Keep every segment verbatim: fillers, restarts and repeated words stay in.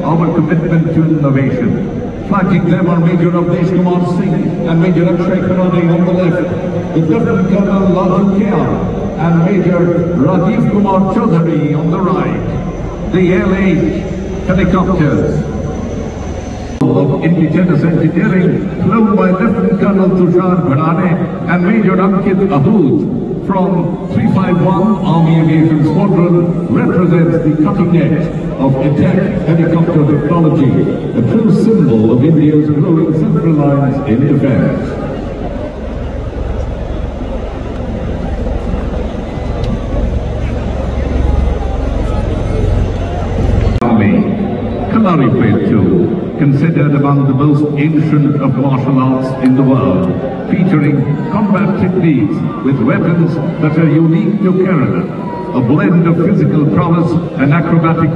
our commitment to innovation. Flanking them are Major Avdesh Kumar Singh and Major Akshay Karade on the left, with Lieutenant Colonel Laju Kiyar and Major Rajiv Kumar Chaudhary on the right. The L H helicopters of indigenous engineering flown by Lieutenant Colonel Tushar Bharane and Major Ankit Ahood from three five one Army Aviation Squadron represents the cutting edge of attack helicopter technology, a true symbol of India's growing centralized in defense. Kalari too, considered among the most ancient of martial arts in the world, featuring combat techniques with weapons that are unique to Kerala, a blend of physical prowess and acrobatic.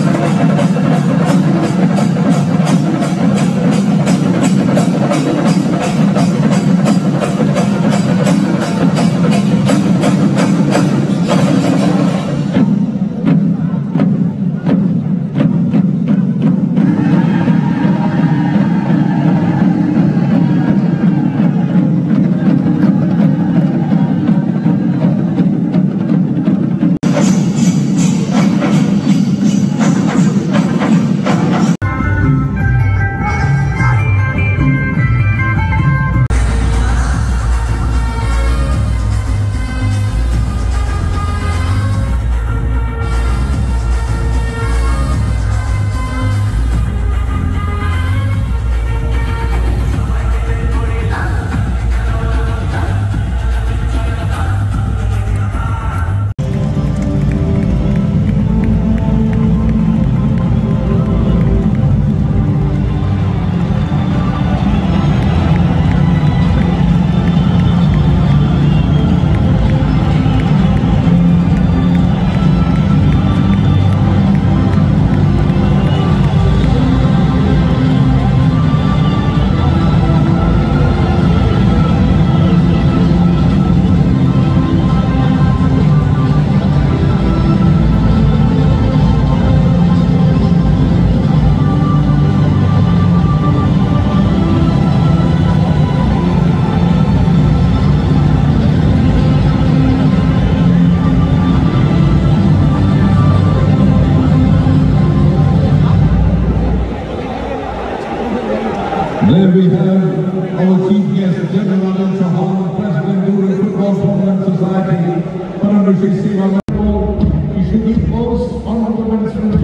There we have our chief guest, General Anand Chauhan, President Durham Football Tournament Society, Honorary Seva Mahmood, Ishudi Post, Honorable Minister of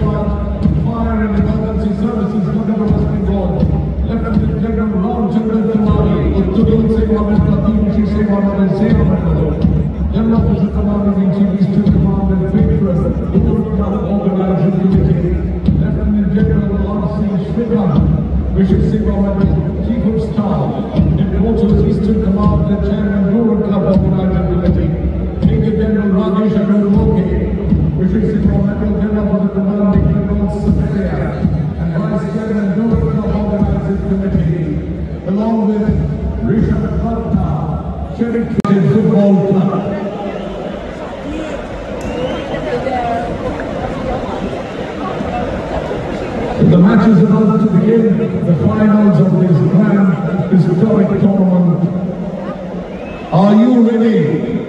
Fire and Emergency Services, Governor of West Bengal, Lieutenant General Ram Chandra Tiwari, Uttudul Seva Mahmood, Chief Seva Mahmood, Seva Mahmood, General Officer Commander in Chief Eastern Command and Patron, Durham Club Organizing Committee, Lieutenant General R C Sriram, Bishop Seva Mahmood, Chief of Staff, Importers Eastern Command and Chairman Rural Club Organizing Committee, Major General Rajesh Agarwal, Bishop Seva Mahmood, General of the Commanding General Superior, and Vice Chairman Rural Club Organizing Committee, along with Rishabh Bhatta, Sheriff Football Club. The match is about to begin, the finals of this grand historic tournament. Are you ready?